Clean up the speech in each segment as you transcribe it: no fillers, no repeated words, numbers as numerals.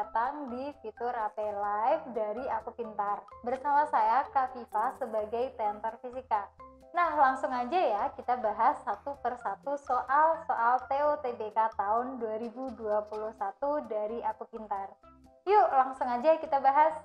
datang di fitur AP Live dari Aku Pintar. Bersama saya Kak Viva sebagai Tentor Fisika. Nah, langsung aja ya kita bahas satu persatu soal-soal TOTBK tahun 2021 dari Aku Pintar. Yuk, langsung aja kita bahas.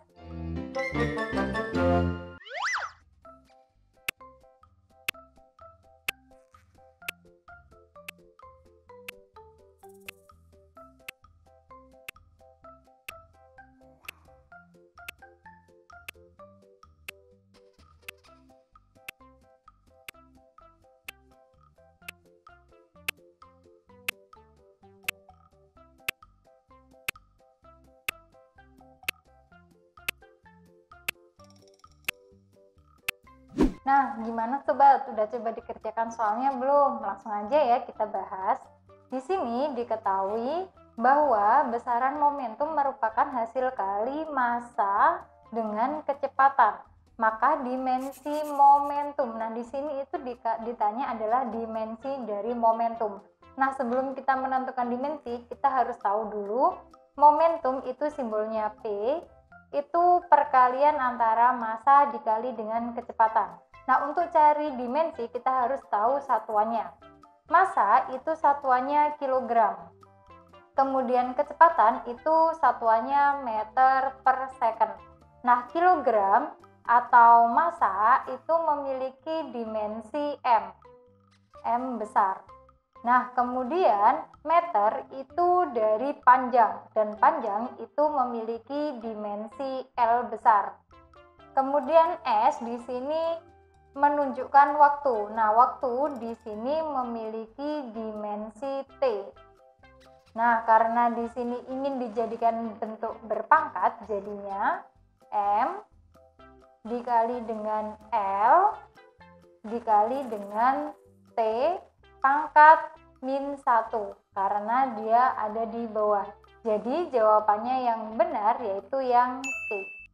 Nah, gimana sobat? Udah coba dikerjakan soalnya belum? Langsung aja ya kita bahas. Di sini diketahui bahwa besaran momentum merupakan hasil kali massa dengan kecepatan. Maka dimensi momentum. Nah, di sini itu ditanya adalah dimensi dari momentum. Nah, sebelum kita menentukan dimensi, kita harus tahu dulu momentum itu simbolnya P, itu perkalian antara massa dikali dengan kecepatan. Nah, untuk cari dimensi kita harus tahu satuannya. Massa itu satuannya kilogram. Kemudian kecepatan itu satuannya meter per second. Nah, kilogram atau massa itu memiliki dimensi M besar. Nah, kemudian meter itu dari panjang, dan panjang itu memiliki dimensi L besar. Kemudian S di sini menunjukkan waktu. Nah, waktu di sini memiliki dimensi T. Nah, karena di sini ingin dijadikan bentuk berpangkat, jadinya M dikali dengan L dikali dengan T pangkat min 1, karena dia ada di bawah. Jadi jawabannya yang benar yaitu yang C.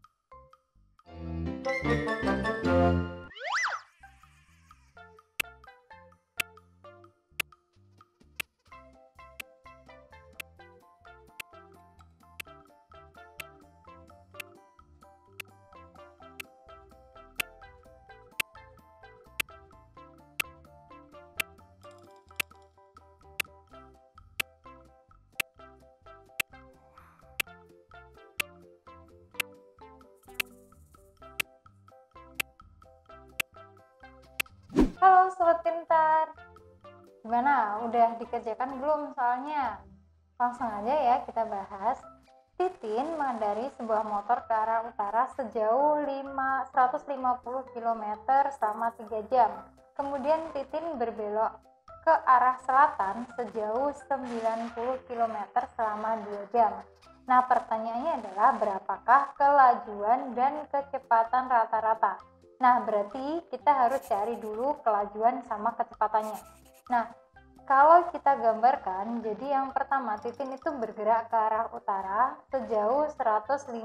Halo Sobat Pintar, gimana? Udah dikerjakan belum soalnya? Langsung aja ya kita bahas. Titin mengendari sebuah motor ke arah utara sejauh 150 km selama 3 jam. Kemudian Titin berbelok ke arah selatan sejauh 90 km selama 2 jam. Nah, pertanyaannya adalah berapakah kelajuan dan kecepatan rata-rata? Nah, berarti kita harus cari dulu kelajuan sama kecepatannya. Nah, kalau kita gambarkan, jadi yang pertama Titin itu bergerak ke arah utara sejauh 150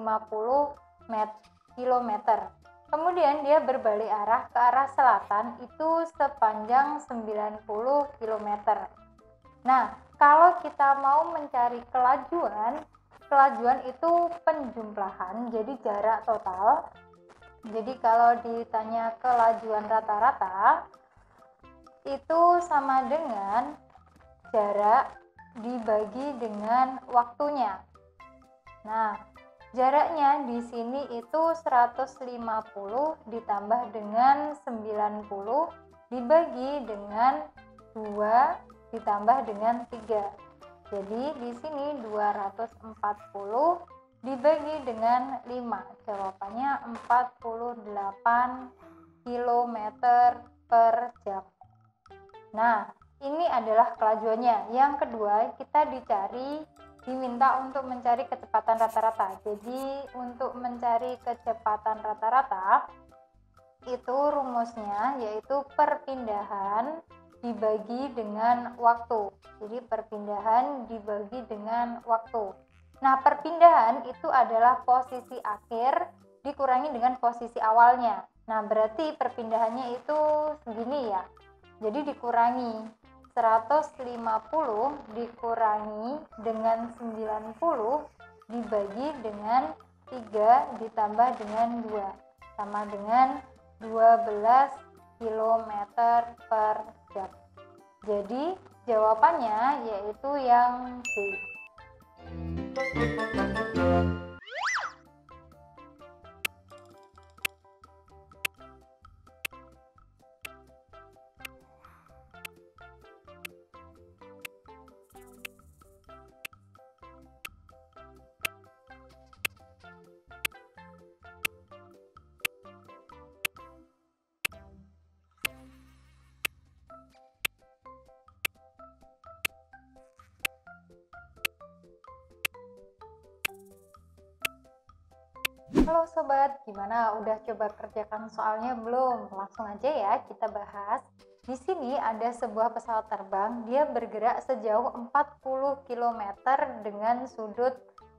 km. Kemudian dia berbalik arah ke arah selatan itu sepanjang 90 km. Nah, kalau kita mau mencari kelajuan itu penjumlahan, jadi jarak total. Jadi kalau ditanya kelajuan rata-rata itu sama dengan jarak dibagi dengan waktunya. Nah, jaraknya di sini itu 150 ditambah dengan 90 dibagi dengan 2 ditambah dengan 3. Jadi di sini 240 dibagi dengan 5, jawabannya 48 km per jam. Nah, ini adalah kelajuannya. Yang kedua, kita diminta untuk mencari kecepatan rata-rata. Jadi untuk mencari kecepatan rata-rata itu rumusnya yaitu perpindahan dibagi dengan waktu. Jadi perpindahan dibagi dengan waktu. Nah, perpindahan itu adalah posisi akhir dikurangi dengan posisi awalnya. Nah, berarti perpindahannya itu segini ya. Jadi dikurangi 150 dikurangi dengan 90 dibagi dengan 3 ditambah dengan 2 sama dengan 12 km per jam. Jadi jawabannya yaitu yang B. Halo sobat, gimana? Udah coba kerjakan soalnya belum? Langsung aja ya kita bahas. Di sini ada sebuah pesawat terbang, dia bergerak sejauh 40 km dengan sudut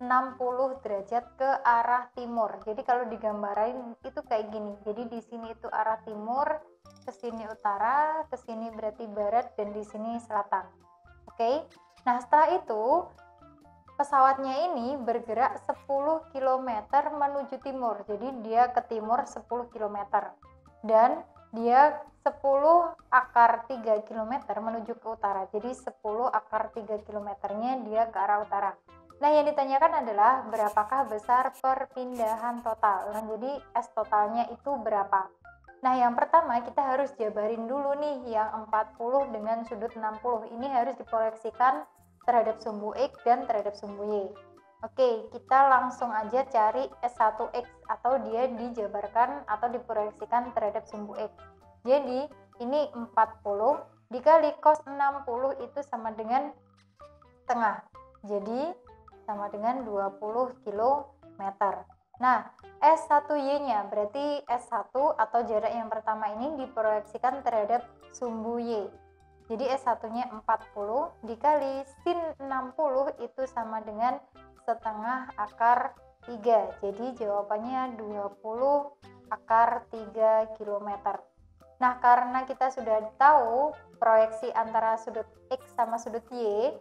60 derajat ke arah timur. Jadi kalau digambarin itu kayak gini. Jadi di sini itu arah timur, ke sini utara, ke sini berarti barat, dan di sini selatan. Oke. Nah, setelah itu pesawatnya ini bergerak 10 km menuju timur. Jadi dia ke timur 10 km. Dan dia 10 akar 3 km menuju ke utara. Jadi 10 akar 3 km-nya dia ke arah utara. Nah, yang ditanyakan adalah berapakah besar perpindahan total. Nah, jadi S totalnya itu berapa? Nah, yang pertama kita harus jabarin dulu nih yang 40 dengan sudut 60. Ini harus diproyeksikan terhadap sumbu X dan terhadap sumbu Y. Oke, kita langsung aja cari S1X atau dia dijabarkan atau diproyeksikan terhadap sumbu X. Jadi, ini 40 dikali cos 60 itu sama dengan setengah. Jadi, sama dengan 20 km. Nah, S1Y-nya berarti S1 atau jarak yang pertama ini diproyeksikan terhadap sumbu Y. Jadi S1-nya 40 dikali sin 60 itu sama dengan setengah akar 3. Jadi jawabannya 20 akar 3 km. Nah, karena kita sudah tahu proyeksi antara sudut X sama sudut Y,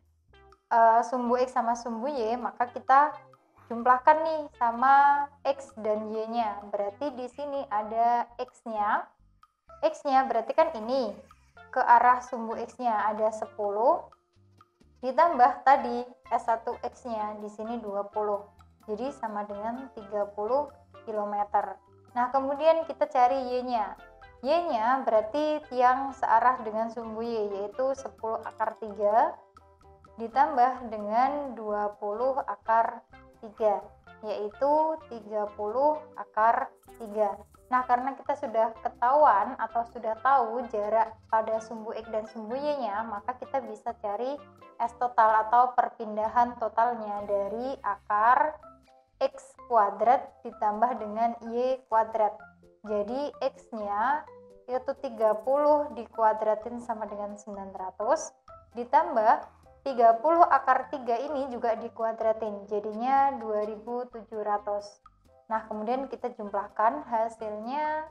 sumbu X sama sumbu Y, maka kita jumlahkan nih sama X dan Y-nya. Berarti di sini ada X-nya. X-nya berarti kan ini. Ke arah sumbu X-nya ada 10 ditambah tadi S1X-nya di sini 20. Jadi sama dengan 30 km. Nah, kemudian kita cari Y-nya. Y-nya berarti yang searah dengan sumbu Y, yaitu 10 akar 3 ditambah dengan 20 akar 3, yaitu 30 akar 3. Nah, karena kita sudah ketahuan atau sudah tahu jarak pada sumbu X dan sumbu Y-nya, maka kita bisa cari S total atau perpindahan totalnya dari akar X kuadrat ditambah dengan Y kuadrat. Jadi X-nya yaitu 30 dikuadratin sama dengan 900 ditambah 30 akar 3 ini juga dikuadratin, jadinya 2700. Nah, kemudian kita jumlahkan hasilnya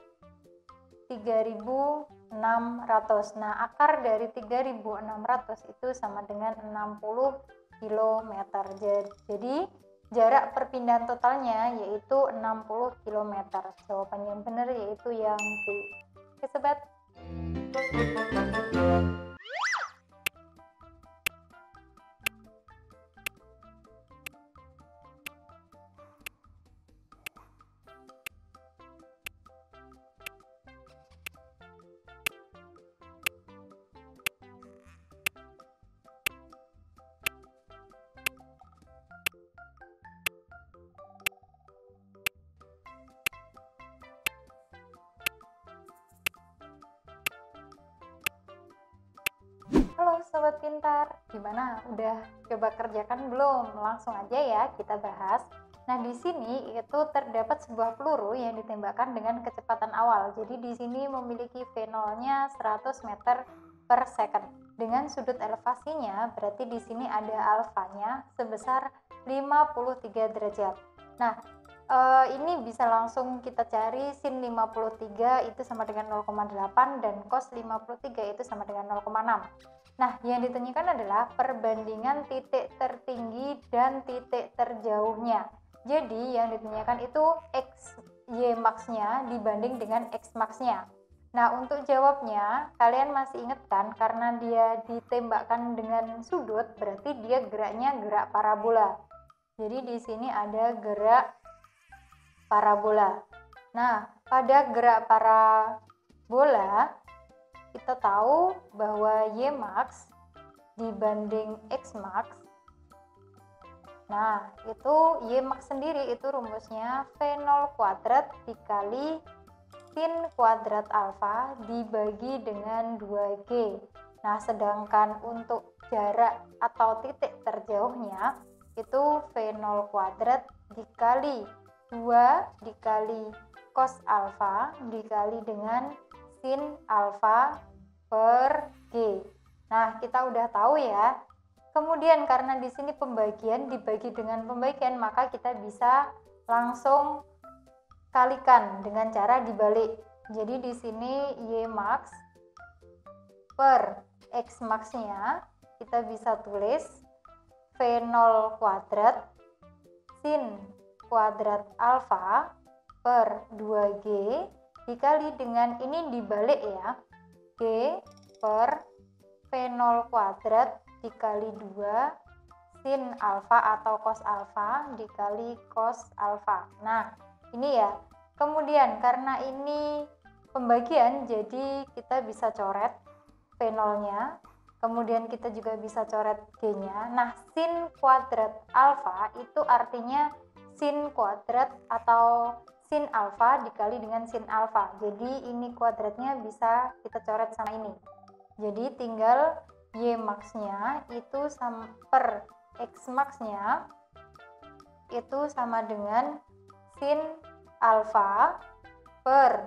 3600. Nah, akar dari 3600 itu sama dengan 60 km. Jadi jarak perpindahan totalnya yaitu 60 km. Jawaban yang benar yaitu yang B. Oke, sobat. Halo sobat pintar, gimana? Udah coba kerjakan belum? Langsung aja ya kita bahas. Nah, di sini itu terdapat sebuah peluru yang ditembakkan dengan kecepatan awal. Jadi di sini memiliki V0-nya 100 meter per second. Dengan sudut elevasinya, berarti di sini ada alfanya sebesar 53 derajat. Nah, ini bisa langsung kita cari sin 53 itu sama dengan 0,8 dan cos 53 itu sama dengan 0,6. Nah, yang ditanyakan adalah perbandingan titik tertinggi dan titik terjauhnya. Jadi, yang ditanyakan itu X, Y max-nya dibanding dengan X max-nya. Nah, untuk jawabnya, kalian masih ingat kan? Karena dia ditembakkan dengan sudut, berarti dia geraknya gerak parabola. Jadi, di sini ada gerak parabola. Nah, pada gerak parabola, kita tahu bahwa Y max dibanding X max. Nah, itu Y max sendiri itu rumusnya V0 kuadrat dikali sin kuadrat alfa dibagi dengan 2G. Nah, sedangkan untuk jarak atau titik terjauhnya itu V0 kuadrat dikali 2 dikali cos alfa dikali dengan sin alfa per G. Nah, kita udah tahu ya. Kemudian karena di sini pembagian dibagi dengan pembagian, maka kita bisa langsung kalikan dengan cara dibalik. Jadi di sini Y max per X max-nya kita bisa tulis V0 kuadrat sin kuadrat alfa per 2G dikali dengan ini dibalik ya, G per V0 kuadrat dikali 2 sin alfa atau cos alfa dikali cos alfa. Nah, ini ya. Kemudian karena ini pembagian, jadi kita bisa coret V0-nya. Kemudian kita juga bisa coret G-nya. Nah, sin kuadrat alfa itu artinya sin kuadrat atau sin alfa dikali dengan sin alfa. Jadi ini kuadratnya bisa kita coret sama ini. Jadi tinggal Y max-nya itu sama per X max-nya itu sama dengan sin alfa per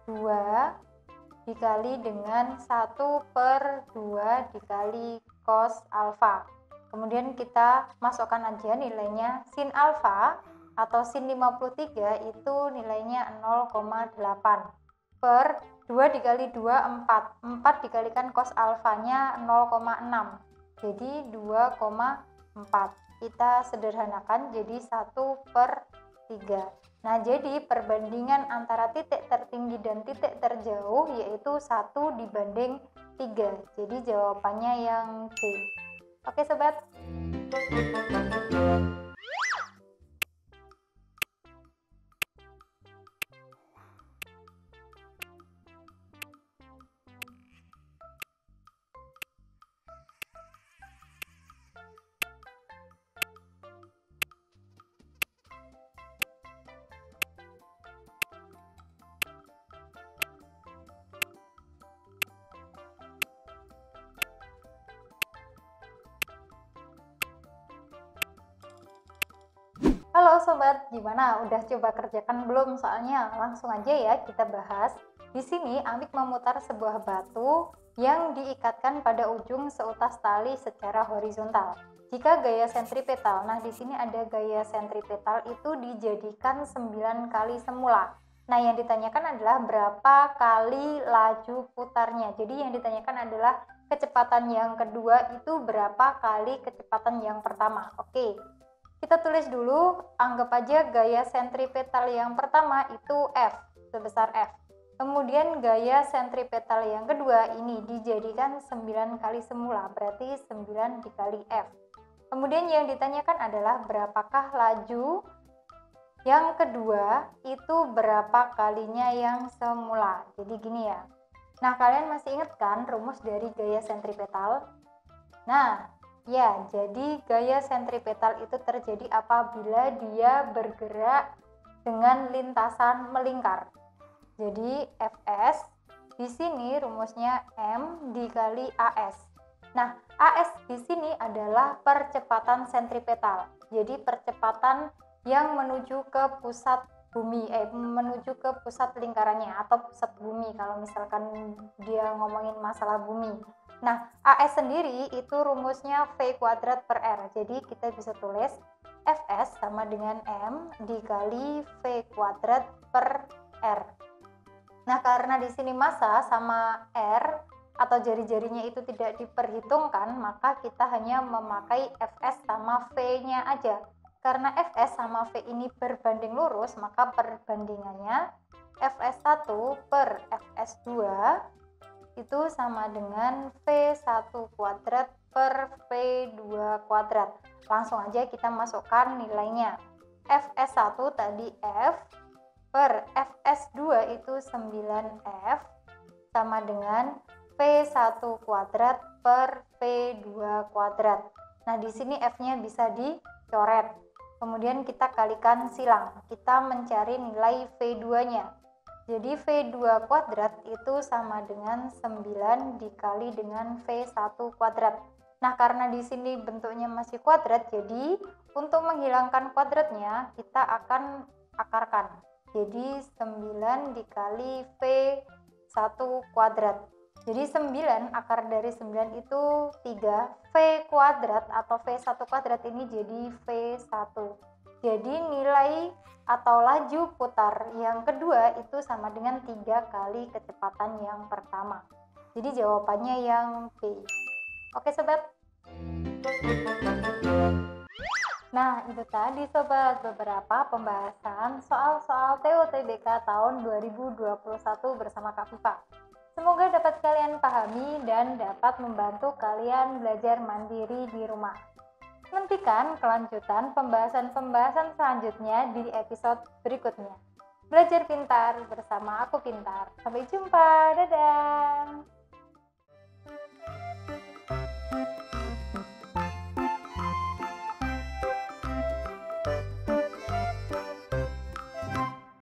2 dikali dengan 1 per 2 dikali cos alfa. Kemudian kita masukkan aja nilainya. Sin alfa atau sin 53 itu nilainya 0,8 per 2 dikali 2 4 dikalikan cos alfanya 0,6 jadi 2,4. Kita sederhanakan jadi 1 per 3. Nah, jadi perbandingan antara titik tertinggi dan titik terjauh yaitu 1 dibanding 3. Jadi jawabannya yang C. Oke sobat. Halo sobat, gimana? Udah coba kerjakan belum? Soalnya langsung aja ya kita bahas. Di sini Amik memutar sebuah batu yang diikatkan pada ujung seutas tali secara horizontal. Jika gaya sentripetal, nah di sini ada gaya sentripetal itu dijadikan 9 kali semula. Nah, yang ditanyakan adalah berapa kali laju putarnya. Jadi yang ditanyakan adalah kecepatan yang kedua itu berapa kali kecepatan yang pertama. Oke. Kita tulis dulu, anggap aja gaya sentripetal yang pertama itu F, sebesar F. Kemudian gaya sentripetal yang kedua ini dijadikan 9 kali semula, berarti 9 dikali F. Kemudian yang ditanyakan adalah berapakah laju yang kedua itu berapa kalinya yang semula. Jadi gini ya. Nah, kalian masih ingat kan rumus dari gaya sentripetal? Nah, ya, jadi gaya sentripetal itu terjadi apabila dia bergerak dengan lintasan melingkar. Jadi Fs di sini rumusnya M dikali AS. Nah, AS di sini adalah percepatan sentripetal. Jadi percepatan yang menuju ke pusat bumi, menuju ke pusat lingkarannya atau pusat bumi kalau misalkan dia ngomongin masalah bumi. Nah, AS sendiri itu rumusnya V kuadrat per R. Jadi kita bisa tulis Fs sama dengan M dikali V kuadrat per R. Nah, karena di sini massa sama R, atau jari-jarinya itu tidak diperhitungkan, maka kita hanya memakai Fs sama V-nya aja. Karena Fs sama V ini berbanding lurus, maka perbandingannya Fs1 per Fs2 itu sama dengan V1 kuadrat per V2 kuadrat. Langsung aja kita masukkan nilainya. Fs1 tadi F per Fs2 itu 9F sama dengan V1 kuadrat per V2 kuadrat. Nah, di sini F-nya bisa dicoret. Kemudian kita kalikan silang. Kita mencari nilai V2-nya. Jadi V2 kuadrat itu sama dengan 9 dikali dengan V1 kuadrat. Nah, karena di sini bentuknya masih kuadrat, jadi untuk menghilangkan kuadratnya kita akan akarkan. Jadi 9 dikali V1 kuadrat. Jadi 9 akar dari 9 itu 3, V kuadrat atau V1 kuadrat ini jadi V1. Jadi nilai atau laju putar yang kedua itu sama dengan 3 kali kecepatan yang pertama. Jadi jawabannya yang B. Oke sobat. Nah, itu tadi sobat beberapa pembahasan soal-soal TUTBK tahun 2021 bersama Kak Viva. Semoga dapat kalian pahami dan dapat membantu kalian belajar mandiri di rumah. Nantikan kelanjutan pembahasan-pembahasan selanjutnya di episode berikutnya. Belajar pintar bersama Aku Pintar. Sampai jumpa, dadah!